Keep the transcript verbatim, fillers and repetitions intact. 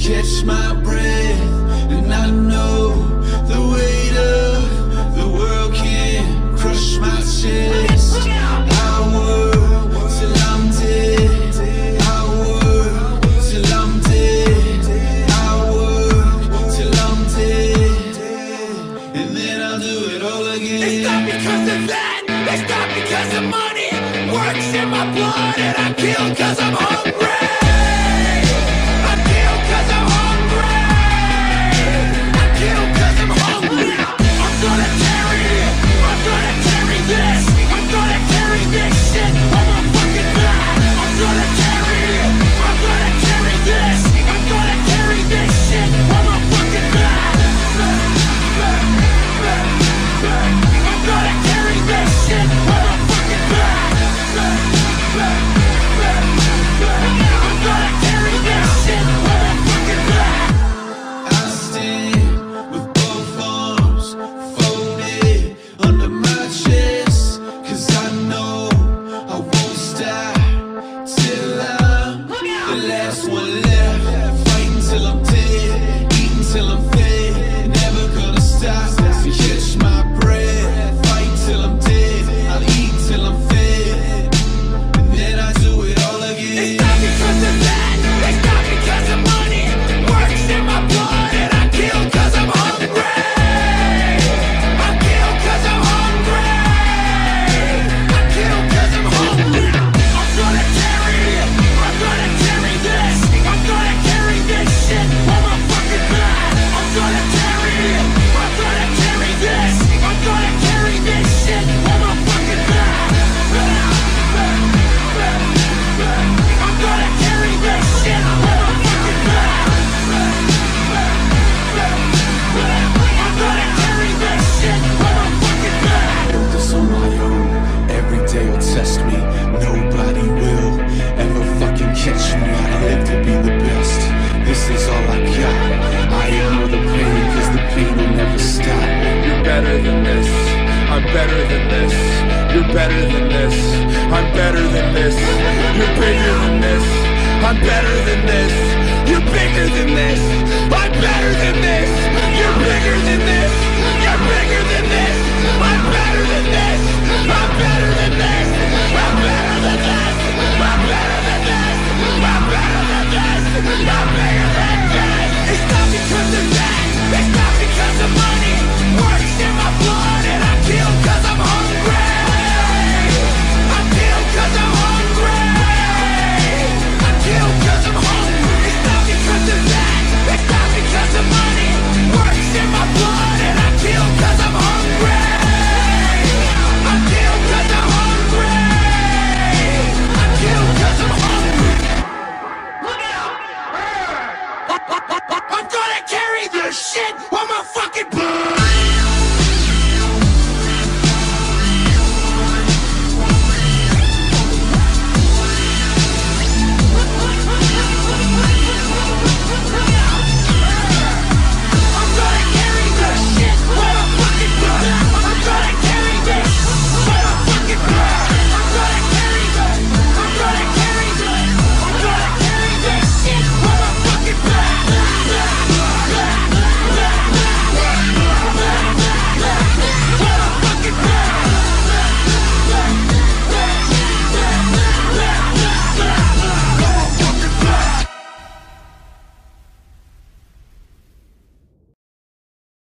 catch my breath, and I know the weight of the world can crush my chest. I work till I'm dead, I work till I'm dead, I work till I'm dead, and then I'll do it all again. It's not because of that, it's not because of money. Works in my blood and I kill cause I'm hungry. Better than this, you're better than this. I'm better than this, you're bigger than this. I'm better than this, you're bigger than this. I'm better than this, you're bigger than this. You're bigger than this, I'm better than this. I'm better